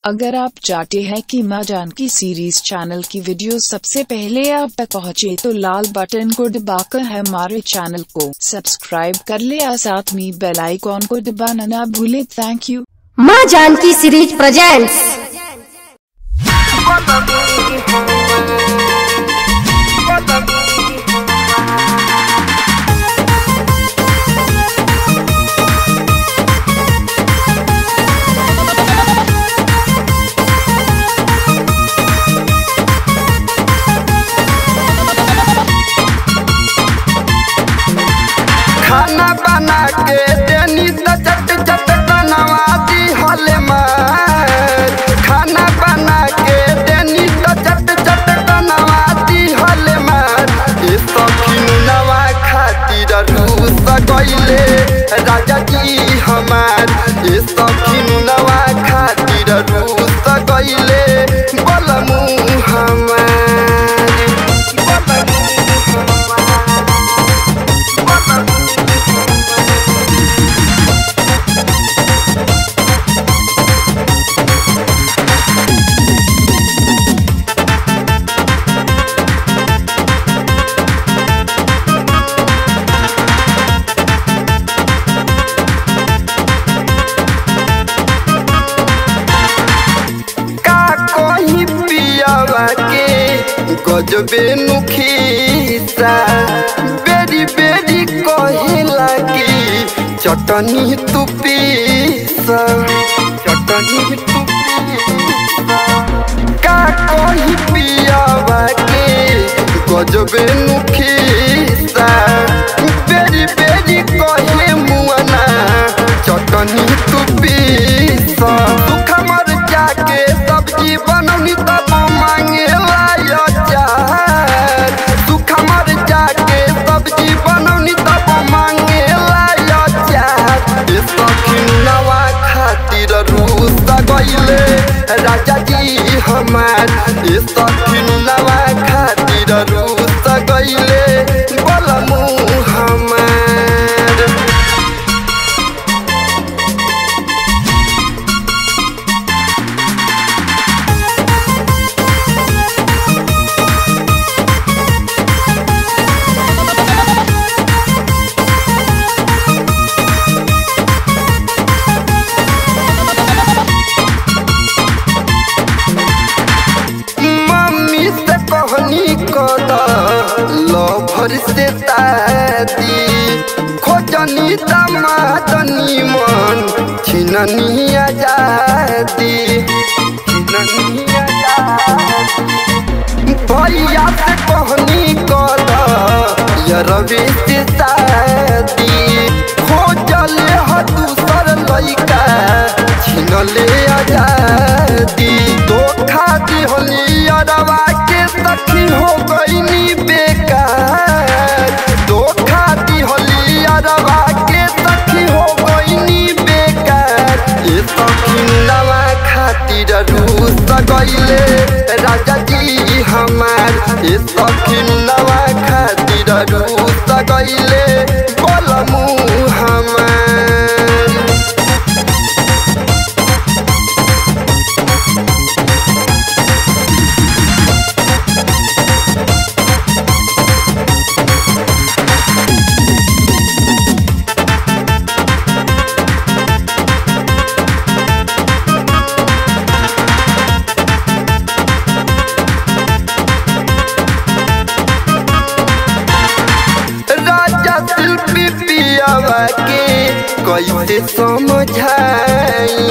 अगर आप चाहते हैं कि माँ जानकी सीरीज चैनल की वीडियो सबसे पहले आप तक पहुँचे तो लाल बटन को दबाकर हमारे चैनल को सब्सक्राइब कर ले और साथ में बेल आइकॉन को दबाना ना भूले। Thank you. Maa Janki series presents. खाना बना के देनी तो चट चट बनवाती हले मार। खाना बना के देनी तो चट चट बनवाती हले मार। ये सखीन नवा खातिर रूस गइले राजा जी हमार। ये सखीन नवा खातिर रूस गइले बलमू हमार। गजबे नुखीसा बेरी बेरी कहे लगी चटनी तू पीसा। चटनी तू पीसा का कही पियावा के गजबे नुखीसा बेरी बेरी कहे मुआना चटनी तू पीसा। सुखा मर जाके सब्जी बनौनी तब मांगे सुखा मर जाके सब्जी बनौनी तब मांगे सखीन नवा खातिर रूस गइले राजा जी हमार। सखीन नवा खातिर रूस गइले बलमू हमार। लभर से ताती खोजनी तमादनी मन छिननी आजादी। भैया से कहनी कर रवि से शादी खोजले ह दूसर लइका छिनले आजादी। धोखा दिहली अरवा के सखी हो गईनी बेकार। धोखा दिहली अरवा के सखी हो गईनी बेकार। ये सखीन नवा खातिर रूस गइले राजा जी हमार। ये सखीन नवा खातिर रूस गइले बलमू हमार। कैसे समझाई